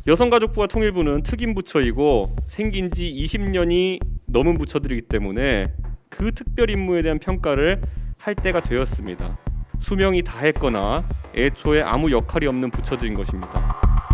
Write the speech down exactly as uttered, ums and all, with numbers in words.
여성가족부와 통일부는 특임 부처이고 생긴 지 이십 년이 넘은 부처들이기 때문에 그 특별 임무에 대한 평가를 할 때가 되었습니다. 수명이 다했거나 애초에 아무 역할이 없는 부처들인 것입니다.